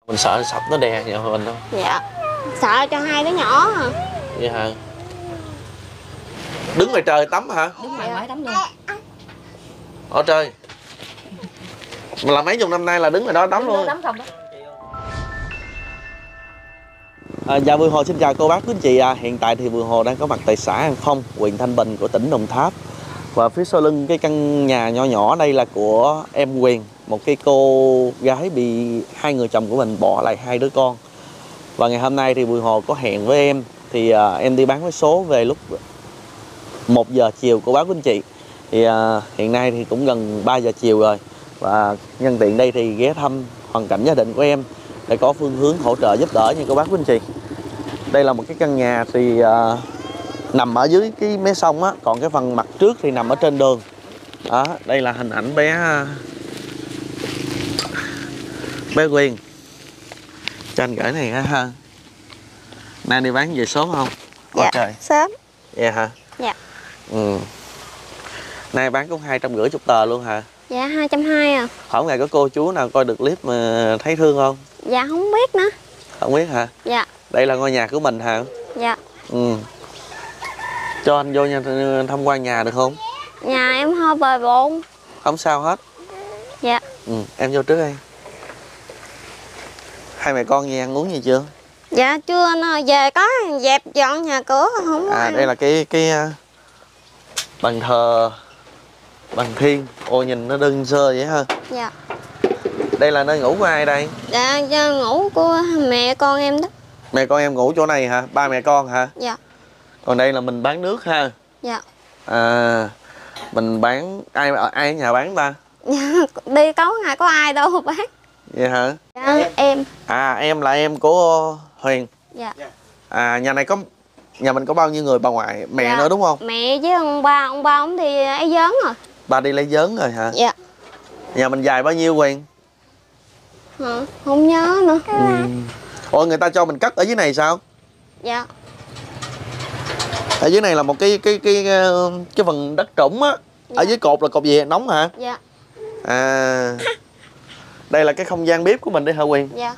Mình sợ sập nó đè nhà mình không? Dạ. Sợ cho hai đứa nhỏ à. Vậy hả? Đứng ngoài trời tắm hả? Đứng ngoài ngoài tắm luôn. Ở trời. Mà là mấy chục năm nay là đứng ngoài đó tắm luôn. Tắm không đó. Dạ Vườn Hồ xin chào cô bác quý anh chị. Hiện tại thì Vườn Hồ đang có mặt tại xã An Phong, huyện Thanh Bình của tỉnh Đồng Tháp. Và phía sau lưng cái căn nhà nho nhỏ đây là của em Quyền, một cái cô gái bị hai người chồng của mình bỏ lại hai đứa con. Và ngày hôm nay thì Vườn Hồ có hẹn với em. Thì em đi bán vé số về lúc 1 giờ chiều cô bác quý anh chị. Thì hiện nay thì cũng gần 3 giờ chiều rồi. Và nhân tiện đây thì ghé thăm hoàn cảnh gia đình của em để có phương hướng hỗ trợ giúp đỡ nha cô bác quý anh chị. Đây là một cái căn nhà thì nằm ở dưới cái mé sông á, còn cái phần mặt trước thì nằm ở trên đường. Đó, đây là hình ảnh bé Quyền. Cho anh gửi này ha. Nay đi bán về sớm không? Dạ, trời. sớm. Dạ hả? Dạ. Ừ. Nay bán cũng 250 tờ luôn hả? Dạ 220 à. Hôm ngày có cô chú nào coi được clip mà thấy thương không? Dạ không biết nữa. Không biết hả? Dạ. Đây là ngôi nhà của mình hả? Dạ. Ừ. Cho anh vô nhà tham quan nhà được không? Nhà em hơi bề bộn. Không sao hết. Dạ. Ừ, em vô trước đi. Hai mẹ con gì ăn uống gì chưa? Dạ chưa, nó về có dẹp dọn nhà cửa không có ăn. Đây là cái bàn thờ Bằng Thiên. Ô nhìn nó đơn sơ vậy ha. Dạ. Đây là nơi ngủ của ai đây? Dạ ngủ của mẹ con em đó. Mẹ con em ngủ chỗ này hả? Ba mẹ con hả? Dạ. Còn đây là mình bán nước ha. Dạ. Mình bán ai ở nhà bán ta? Dạ, đi tối ngày có ai đâu bán. Vậy hả? Dạ em. Em là em của Huyền. Dạ. Nhà mình có bao nhiêu người bà ngoại, mẹ dạ. nữa đúng không? Mẹ với ông ba ông thì ấy giớn rồi. Ba đi lấy vớn rồi hả? Dạ. Nhà mình dài bao nhiêu Huyền? Không nhớ nữa. Ủa người ta cho mình cất ở dưới này sao? Dạ. Ở dưới này là một cái phần đất trũng á. Dạ. Ở dưới cột là cột gì? Nóng hả? Dạ. Đây là cái không gian bếp của mình đấy hả Huyền? Dạ.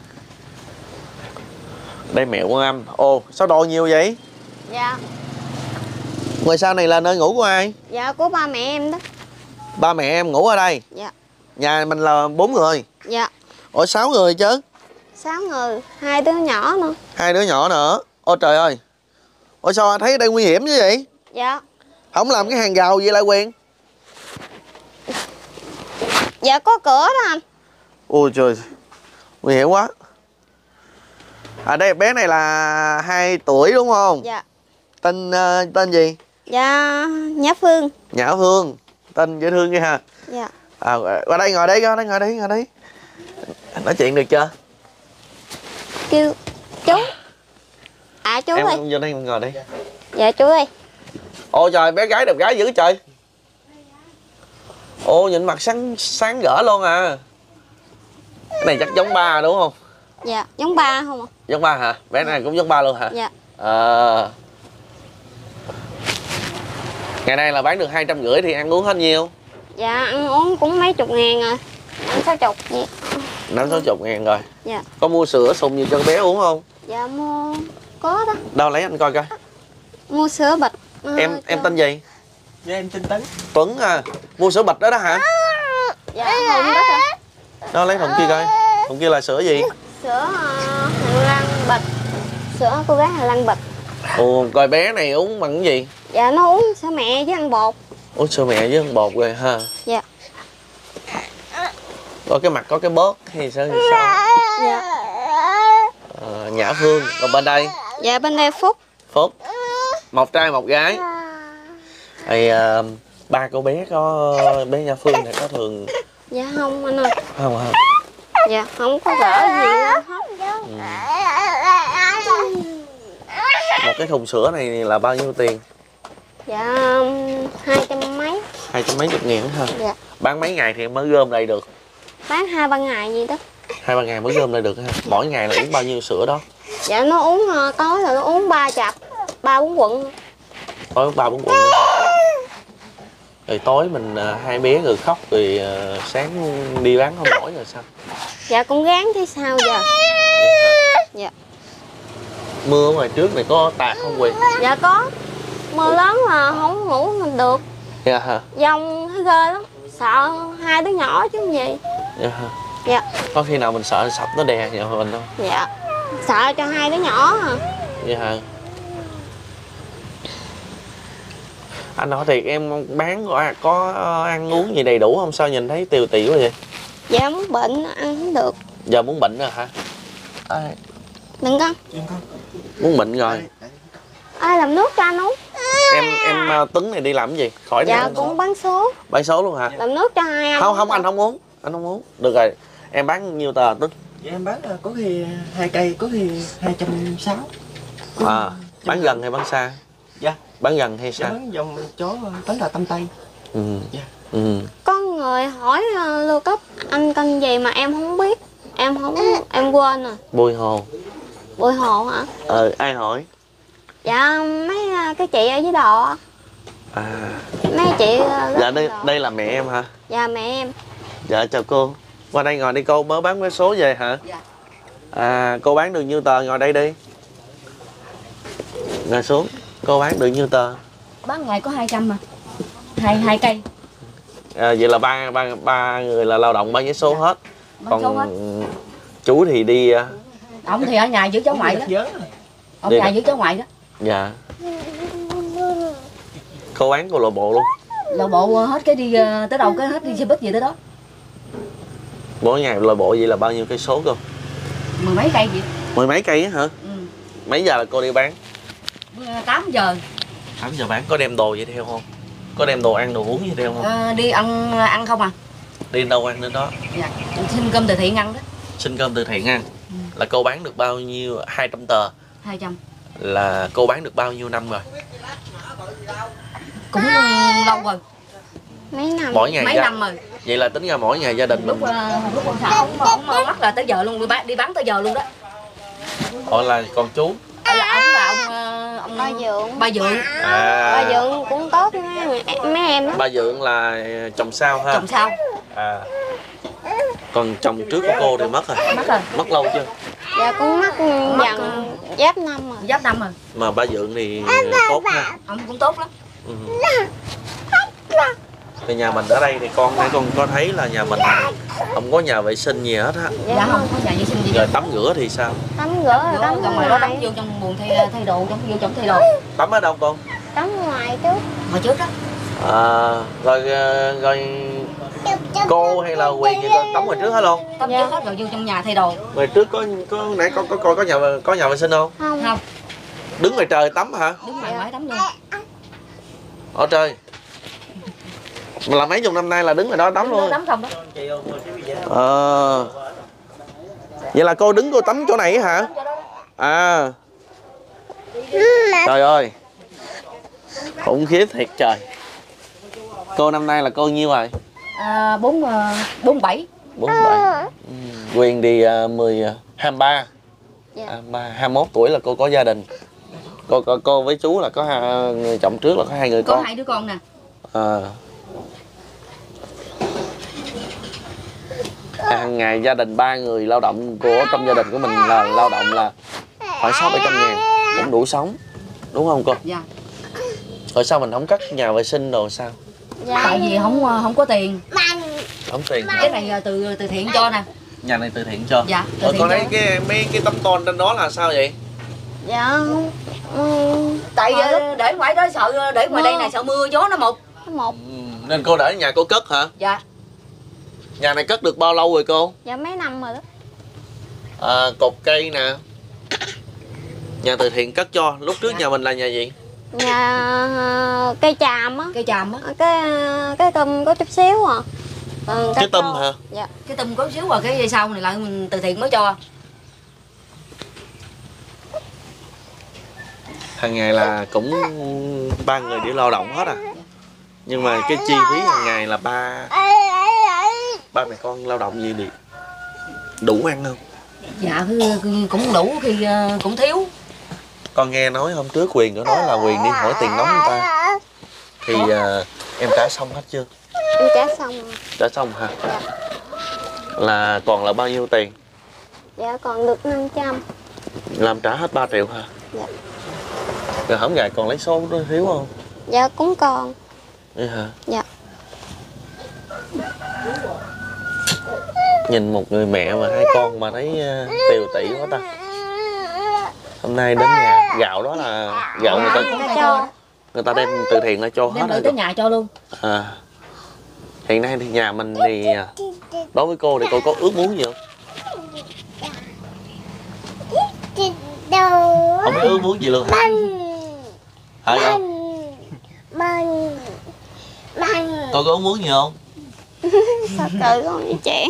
Đây mẹ Quan Âm. Ồ sao đồ nhiều vậy? Dạ. Ngoài sau này là nơi ngủ của ai? Dạ của ba mẹ em đó. Ba mẹ em ngủ ở đây? Dạ. Nhà mình là 4 người? Dạ. Ủa 6 người chứ? 6 người, 2 đứa nhỏ nữa. 2 đứa nhỏ nữa. Ôi trời ơi. Ủa sao anh thấy đây nguy hiểm như vậy? Dạ. Không làm cái hàng rào gì lại Quyền? Dạ có cửa đó anh. Ôi trời, nguy hiểm quá. Đây bé này là 2 tuổi đúng không? Dạ. Tên gì? Dạ Nhã Phương. Nhã Phương. Tên dễ thương kia ha. Dạ. Qua đây ngồi đi, ngồi đi. Nói chuyện được chưa? Kêu chú. Chú em ơi. Em vô đây ngồi đi. Dạ chú ơi. Ôi trời, bé gái đẹp gái dữ trời. Ồ nhìn mặt sáng rỡ luôn à. Cái này chắc giống ba đúng không? Dạ giống ba không ạ? Giống ba hả? Bé này cũng giống ba luôn hả? Dạ. Ngày nay là bán được 250 thì ăn uống hết nhiêu? Dạ ăn uống cũng mấy chục ngàn rồi. 50-60 gì. 50-60 ngàn rồi. Dạ. Có mua sữa sùng gì cho bé uống không? Dạ mua có đó. Đâu lấy anh coi coi. Mua sữa bịch. Em tên gì? Dạ em tên Tuấn. Tuấn à. Mua sữa bịch đó đó hả? Dạ không đó hả? Đó lấy thùng kia coi. Thùng kia là sữa gì? Sữa Hà Lan bịch. Sữa cô gái Hà Lan bịch. Ồ, coi bé này uống bằng cái gì? Dạ nó uống sữa mẹ với ăn bột. Uống sữa mẹ với ăn bột rồi ha. Dạ. Có cái mặt có cái bớt hay sao? Dạ. Nhã Phương. Còn bên đây? Dạ bên đây Phúc. Phúc. Một trai một gái. Thì ba cô bé có bé Nhã Phương này có thường? Dạ không anh ơi. Không. Dạ không có gỡ gì hết. Một cái thùng sữa này là bao nhiêu tiền? Dạ 200 mấy. 200 mấy chục ngàn ha. Dạ. Bán mấy ngày thì em mới gom lại được? Bán 2-3 ngày gì đó. 2-3 ngày mới gom lại được ha. Mỗi ngày là uống bao nhiêu sữa đó? Dạ nó uống tối là nó uống 3 chặp 3-4 quận. Tối 3-4 quận nữa. Rồi tối mình hai bé rồi khóc rồi sáng đi bán không nổi rồi sao? Dạ cũng gán thế sao giờ. Dạ. Mưa ở ngoài trước này có tạt không Quyền? Dạ có. Mưa lớn mà không ngủ mình được. Dạ hả? Dông thấy ghê lắm. Sợ hai đứa nhỏ chứ gì. Dạ hả? Dạ. Có khi nào mình sợ sập nó đè nhà mình không? Dạ. Sợ cho hai đứa nhỏ à. Dạ hả? Anh hỏi thiệt em bán có ăn uống gì đầy đủ không? Sao nhìn thấy tiều tịu vậy? Dạ muốn bệnh ăn không được. Giờ muốn bệnh rồi hả? Đừng con. Muốn bệnh rồi. Ai làm nước cho anh uống? Em Tuấn này đi làm cái gì? Khỏi Dạ cũng bán số. bán số luôn hả? Làm nước cho hai anh. Không anh không uống. Anh không uống. Được rồi. Em bán nhiêu tờ Tuấn? Dạ, em bán có khi 2 cây, có khi 260. Bán gần hay bán xa? Dạ. Bán gần hay xa? Dạ, bán dòng chó tính là tâm Tây. Dạ. Có người hỏi lưu cấp anh kênh gì mà em không biết. Em quên rồi. Bùi Hồ. Bùi Hồ hả? Ai hỏi? Dạ mấy cái chị ở dưới đò. Mấy chị Dạ đây là mẹ em hả? Dạ mẹ em. Dạ chào cô. Qua đây ngồi đi cô, mới bán vé số về hả? Dạ. Cô bán được nhiêu tờ, ngồi đây đi. Ngồi xuống. Cô bán được nhiêu tờ? Bán ngày có 200 mà. Hai cây. Vậy là ba người là lao động bán vé số hết. Bán số hết. Chú thì đi. Ông thì ở nhà giữ cháu ngoại đó. Ông nhà giữ cháu ngoại đó. Dạ. Cô bán cô lộ bộ luôn. Lộ bộ hết cái đi tới đâu cái hết đi xe buýt gì tới đó. Mỗi ngày lộ bộ vậy là bao nhiêu cây số cô? 10 mấy cây vậy. 10 mấy cây á hả? Mấy giờ là cô đi bán? 8 giờ. 8 giờ bán. Có đem đồ vậy theo không? Có đem đồ ăn đồ uống gì theo không? Đi ăn không à? Đi đâu ăn đến đó? Dạ. Xin cơm từ thiện ăn đó. Xin cơm từ thiện ăn. Là cô bán được bao nhiêu? 200 tờ. 200. Là cô bán được bao nhiêu năm rồi? Cũng lâu rồi. Mấy năm. Mỗi ngày Mấy năm rồi. Vậy là tính ra mỗi ngày gia đình Lúc mình. lúc con Thảo không mắc là tới giờ luôn, đi bán tới giờ luôn đó. Họ là con chú. Là ông và ông Ba Dượng. Ba Dượng. Ba Dượng cũng tốt mấy em đó. Ba Dượng là chồng sau ha? Chồng sau. Còn chồng trước của cô thì mất rồi. Mất rồi. Mất lâu chưa? Dạ cũng mất dần giáp năm rồi. Giáp năm rồi. Mà ba Dượng thì tốt ha. Ông cũng tốt lắm. Thì nhà mình ở đây thì con có thấy là nhà mình không có nhà vệ sinh gì hết á. Dạ không có nhà vệ sinh gì. Rồi tắm rửa thì sao? Tắm rửa rồi tắm ngoài đó, tắm vô trong buồng thay đồ, trong vô trong thay đồ. Tắm ở đâu con? Tắm ngoài trước. Ngoài trước đó. Rồi cô hay là Quyền gì con tắm ngoài trước hết luôn? Tắm trước hết rồi vô trong nhà thay đồ. Ngoài trước có nãy con có nhà vệ sinh không? Không. Đứng ngoài trời tắm hả? Đứng ngoài máy tắm luôn. Ở trời. Mà là mấy chục năm nay là đứng ngoài đó tắm luôn. Tắm không đó. Vậy là cô đứng cô tắm chỗ này hả? Trời ơi. Khủng khiếp thiệt trời. Cô năm nay là cô nhiêu rồi? 47. 47. Quyền thì 23. Dạ. 21 tuổi là cô có gia đình. Cô với chú là có người chồng trước là có 2 người con. Có 2 đứa con nè. Hàng ngày gia đình 3 người lao động của trong gia đình của mình là lao động là khoảng 600-700 ngàn cũng đủ sống, đúng không cô? Dạ. Rồi sao mình không cắt nhà vệ sinh đồ sao? Dạ. Tại vì không có tiền. Không tiền. Cái này từ thiện cho nè. Nhà này từ thiện cho. Dạ. Từ thiện Con thấy cho. mấy cái tấm tôn trên đó là sao vậy? Dạ. Tại để ngoài đó sợ, để ngoài đây này sợ mưa gió nó một. Nên cô để ở nhà cô cất hả? Dạ. Nhà này cất được bao lâu rồi cô? Dạ mấy năm rồi đó. Cột cây nè. Nhà từ thiện cất cho. Lúc trước nhà mình là nhà gì? Nhà cây tràm á. Cây tràm á. Cái tùm có chút xíu à. Cái tùm hả? Dạ. Cái tùm có xíu rồi cái dây sau này lại mình từ thiện mới cho. Hàng ngày là cũng 3 người đi lao động hết à. Nhưng mà cái chi phí hàng ngày là ba mẹ con lao động gì đi đủ ăn không? Dạ cũng đủ khi cũng thiếu. Con nghe nói hôm trước Quyền có nói là Quyền đi hỏi tiền nóng người ta. Thì em trả xong hết chưa? Em trả xong rồi. Trả xong hả? Dạ. Là còn là bao nhiêu tiền? Dạ còn được 500. Làm trả hết 3 triệu hả? Dạ. Rồi hổng gài còn lấy số thiếu không? Dạ cũng còn. Vậy hả? Dạ. Nhìn một người mẹ mà 2 con mà thấy tiều tị quá ta. Hôm nay đến nhà gạo đó là gạo người ta đem từ thiện ra cho hết đem rồi. tới nhà cho luôn. À. Hiện nay thì nhà mình thì đối với cô thì cô có ước muốn gì không? Không có ước muốn gì luôn hả? Hả không? Cô có ước muốn gì không? Sao cười con vậy chị?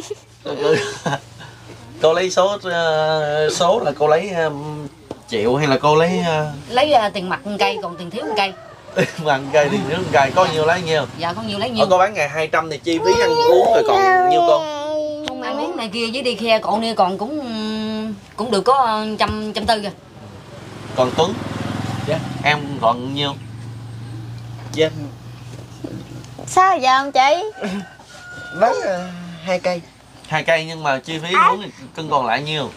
Cô lấy số là cô lấy triệu hay là cô lấy Lấy tiền mặt 1 cây, còn tiền thiếu 1 cây. bằng cây thì nước cây có nhiêu lấy nhiêu? Dạ con nhiều lấy nhiêu. Cô bán ngày 200 thì chi phí ăn uống rồi còn nhiêu con? Không ăn uống này kia với đi khe còn đi còn cũng được có trăm tư rồi. Còn Tuấn? Dạ. Em còn nhiêu? Dạ. Sao giờ không chị? Bán 2 cây. 2 cây nhưng mà chi phí uống thì cân còn lại nhiêu?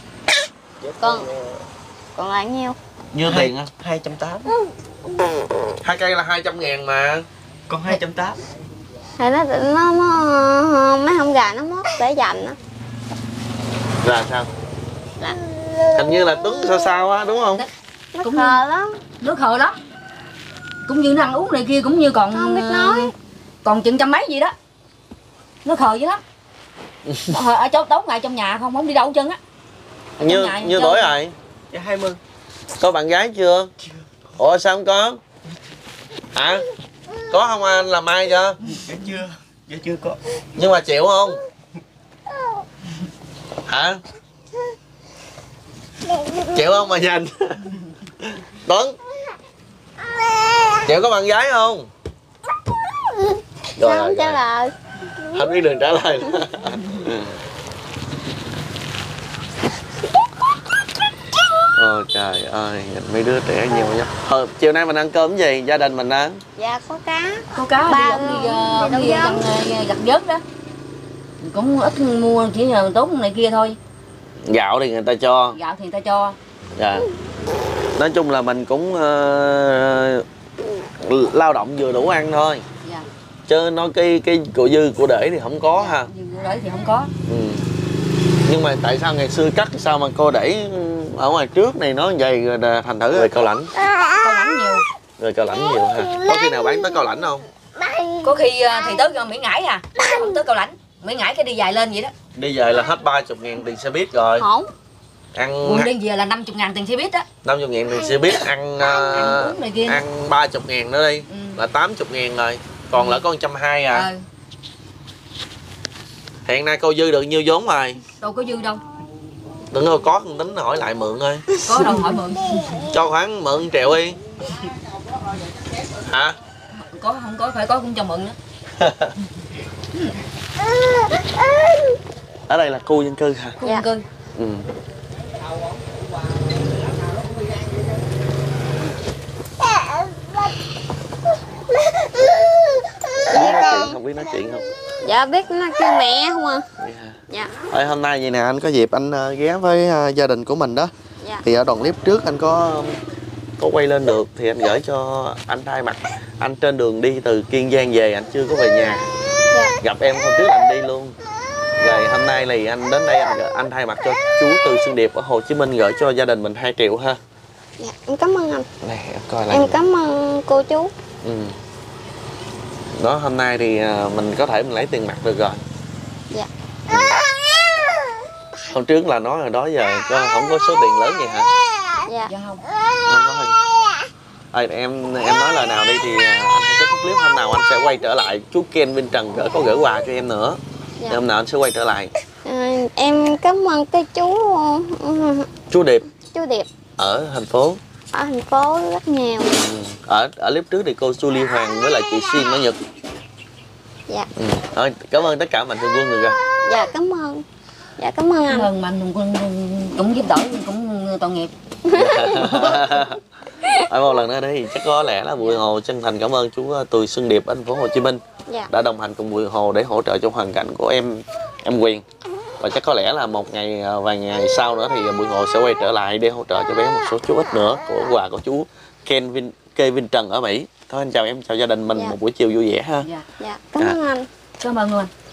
Còn lại nhiêu? Nhiêu tiền á? 280. 2 cây là 200.000 mà. Còn 280. Thì nó mấy hôm gà nó mất để dành á. Là sao? Là Hình như là Tuấn sao á đúng không? nó Cũng khờ lắm. Nước khờ lắm. Cũng như nó ăn uống này kia cũng như còn Không biết nói. Còn chừng trăm mấy gì đó. Nó khờ dữ lắm. Ở chỗ đóng ngày trong nhà không đi đâu hết trơn á. Nhiêu tuổi rồi? Dạ 20. Có bạn gái chưa? Ủa sao không có? Hả? Có không anh làm mai chưa? Dạ chưa. Dạ chưa có. Nhưng mà chịu không? Hả? Chịu không mà nhìn? Tuấn chịu có bạn gái không? Sao không trả lời? Không biết đường trả lời. Ôi trời ơi, nhìn mấy đứa trẻ nhiều nhá. Chiều nay mình ăn cơm cái gì? Gia đình mình ăn? Dạ có cá. Có cá đi gặt vớt đó. Cũng ít mua chỉ nhờ tốn này kia thôi. Gạo thì người ta cho. Gạo thì người ta cho. Dạ. Nói chung là mình cũng lao động vừa đủ ăn thôi. Dạ. Chứ nói cái của dư của để thì không có ha. Nhưng của để thì không có. Ừ. Nhưng mà tại sao ngày xưa cắt sao mà cô để ở ngoài trước này nó vậy rồi thành thử rồi cao lãnh. Cao lãnh nhiều. Rồi cao lãnh nhiều ha. Có khi nào bán tới cao lãnh không? Có khi thì tới Mỹ Ngãi à. Không tới Cao Lãnh. Mỹ Ngãi cái đi dài lên vậy đó. Đi về là hết 30.000 tiền xe buýt rồi. Không. Buồn đi về là 50.000 tiền xe buýt á. 50.000 tiền xe buýt ăn uống này kia. ăn 30.000 nữa đi. Là 80.000 rồi. Còn lại có 120 à. Hiện nay cô dư được nhiêu vốn rồi? Đâu có dư đâu. Đừng có con tính hỏi lại mượn thôi. Có đâu hỏi mượn. Cho khoảng mượn 1 triệu đi. Hả? Có không có phải có cũng cho mượn nữa. Ở đây là khu dân cư hả? Khu dân cư. Ừ. Không biết nói chuyện không? Dạ biết nó kêu mẹ không à. Dạ. Ê, hôm nay vậy nè anh có dịp anh ghé với gia đình của mình đó. Dạ. Thì ở đoạn clip trước anh có quay lên được thì anh gửi cho anh thay mặt. Anh trên đường đi từ Kiên Giang về anh chưa có về nhà. Dạ. Gặp em hôm trước anh đi luôn. Rồi hôm nay thì anh đến đây anh thay mặt cho chú Từ Xuân Điệp ở Hồ Chí Minh gửi cho gia đình mình 2 triệu ha. Dạ em cảm ơn anh. Này em coi lại. Em cảm ơn cô chú. Ừ. Đó hôm nay thì mình có thể mình lấy tiền mặt được rồi. Dạ. Hôm trước là nói rồi đó giờ không có số tiền lớn vậy hả? Dạ. Dạ không. Không có hình. Em nói lời nào đi thì anh sẽ kết thúc clip. Hôm nào anh sẽ quay trở lại. Chú Ken Vinh Trần có gửi quà cho em nữa. Dạ. Thì hôm nào anh sẽ quay trở lại. Em cảm ơn cái Chú Điệp chú Điệp ở thành phố. ở thành phố rất nhiều. Ở clip trước thì cô Julie Hoàng với lại chị Xuyên ở Nhật. Dạ. Thôi, cảm ơn tất cả mạnh thường quân được rồi. Dạ cảm ơn. Dạ cảm ơn anh. Cảm ơn mạnh thường quân cũng giúp đỡ cũng tội nghiệp. Ở một lần nữa thì chắc có lẽ là Bùi Hồ chân thành cảm ơn chú Từ Xuân Điệp ở thành phố Hồ Chí Minh. Dạ. Đã đồng hành cùng Bùi Hồ để hỗ trợ cho hoàn cảnh của em Quyền. Và chắc có lẽ là một ngày vài ngày sau nữa thì Bùi Hồ sẽ quay trở lại để hỗ trợ cho bé một số chút ít nữa của quà của chú Kevin Trần ở Mỹ. Thôi anh chào em, chào gia đình mình, Dạ. một buổi chiều vui vẻ ha. Dạ. Dạ, cảm ơn anh. Cảm ơn anh.